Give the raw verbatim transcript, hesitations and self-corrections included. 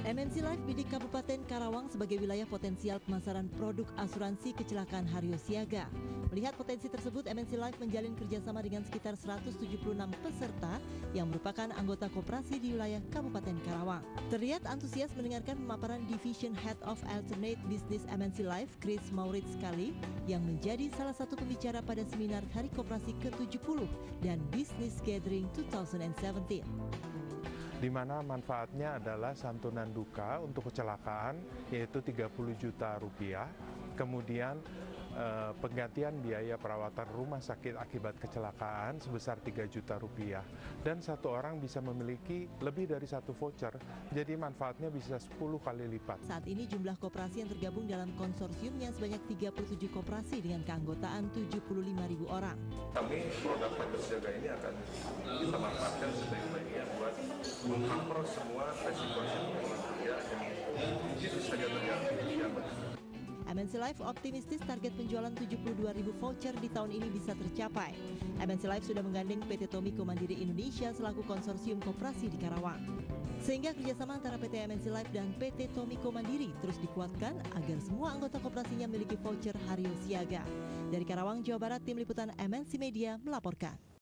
M N C Life bidik Kabupaten Karawang sebagai wilayah potensial pemasaran produk asuransi kecelakaan Hario Siaga. Melihat potensi tersebut, M N C Life menjalin kerjasama dengan sekitar seratus tujuh puluh enam peserta yang merupakan anggota koperasi di wilayah Kabupaten Karawang. Terlihat antusias mendengarkan pemaparan Division Head of Alternate Business M N C Life, Chris Maurits Kali, yang menjadi salah satu pembicara pada seminar Hari Koperasi ke tujuh puluh dan Business Gathering dua ribu tujuh belas. Di mana manfaatnya adalah santunan duka untuk kecelakaan yaitu tiga puluh juta rupiah, kemudian eh, penggantian biaya perawatan rumah sakit akibat kecelakaan sebesar tiga juta rupiah, dan satu orang bisa memiliki lebih dari satu voucher, jadi manfaatnya bisa sepuluh kali lipat. Saat ini jumlah koperasi yang tergabung dalam konsorsiumnya sebanyak tiga puluh tujuh koperasi dengan keanggotaan tujuh puluh lima ribu orang. Kami produk Hario Siaga ini akan kita manfaatkan sebaik-baiknya buat mengcover semua resiko-resiko yang itu saja terjadi di M N C Life optimistis target penjualan tujuh puluh dua ribu voucher di tahun ini bisa tercapai. M N C Life sudah menggandeng P T Tomiko Mandiri Indonesia selaku konsorsium koperasi di Karawang. Sehingga kerjasama antara P T M N C Life dan P T Tomiko Mandiri terus dikuatkan agar semua anggota koperasinya memiliki voucher Hario Siaga. Dari Karawang, Jawa Barat, Tim Liputan M N C Media melaporkan.